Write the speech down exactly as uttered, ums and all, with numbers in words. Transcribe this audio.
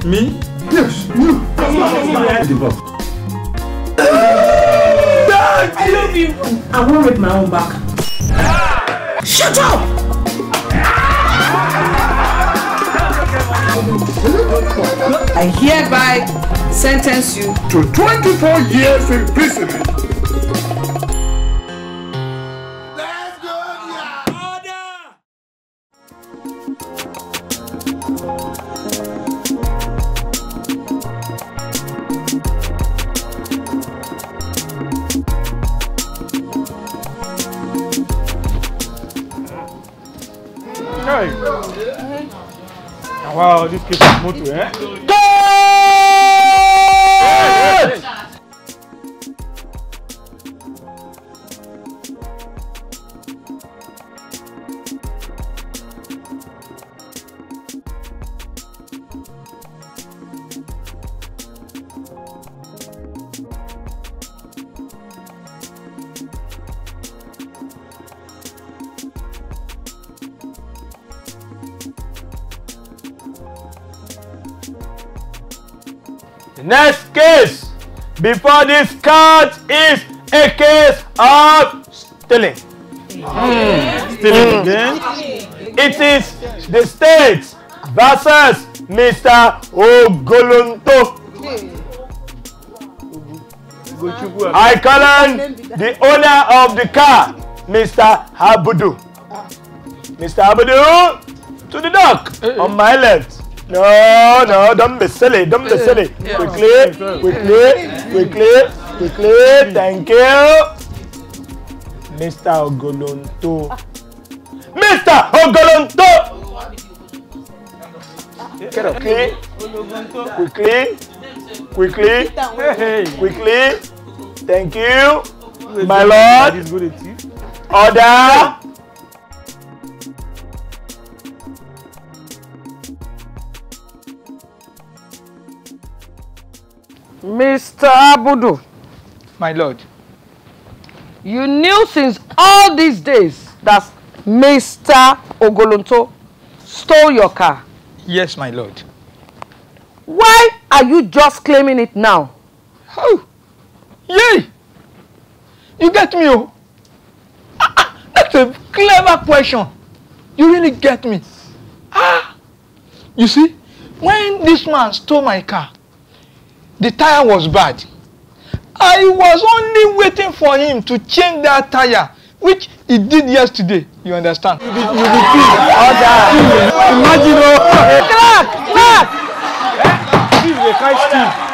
Me? Yes, you. Come on, come on. I love you. I won't read my own back. Shut up! I hereby sentence you to twenty-four years imprisonment. Let's go, yeah. Order! Hey. Wow, this case is motor, eh? Go! Hey, hey, hey. The next case before this court is a case of stealing. Mm. Stealing again? It is the state versus Mister Ogolonto. I call on the owner of the car, Mister Abudu. Mister Abudu, to the dock on my left. No, no, don't be silly, don't be silly. Quickly, quickly, quickly, quickly, thank you. Mister Ogolonto. Mister Ogolonto! Quickly, quickly, quickly, quickly, thank you, my lord. Order. Mister Abudu, my lord, you knew since all these days that Mister Ogolonto stole your car. Yes, my lord. Why are you just claiming it now? Oh, yay! You get me, oh? Ah, ah, that's a clever question. You really get me. Ah, you see, when this man stole my car, the tire was bad. I was only waiting for him to change that tire, which he did yesterday. You understand? You be, you be Order! Imagine, oh! Clerk! Clerk! This is a high steal.